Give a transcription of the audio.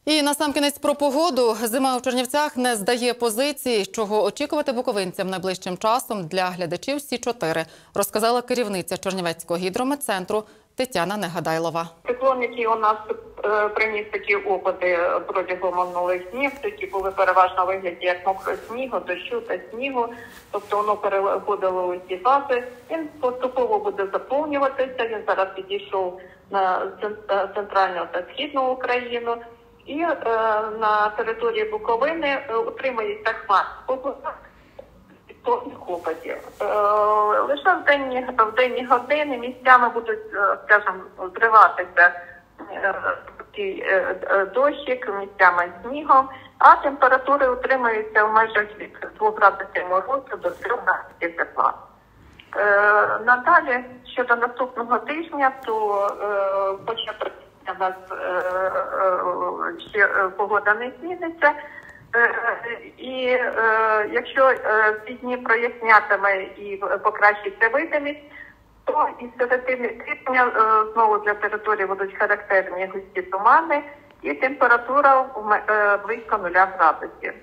І насамкінець про погоду. Зима у Чернівцях не здає позиції. Чого очікувати буковинцям найближчим часом для глядачів Сі-4, розказала керівниця Чернівецького гідрометцентру Тетяна Негадайлова. Циклон, який у нас приніс такі опади протягом минулих днів, які були переважно у вигляді як мокрого снігу, дощу та снігу, тобто воно переходило у ці фази. Він поступово буде заповнюватися, він зараз підійшов на центральну та східну Україну. І на території Буковини утримується хмар опадів. Лише в денні години місцями будуть, скажімо, зриватися дощик, місцями снігом, а температури утримуються в межах від 2 градусів морозу до 3 градусів тепла. Надалі, щодо наступного тижня, то почне у нас ще погода не зміниться. І якщо ці дні прояснятиме і покращиться видимість, то із середини тижня знову для території будуть характерні густі тумани і температура близько 0 градусів.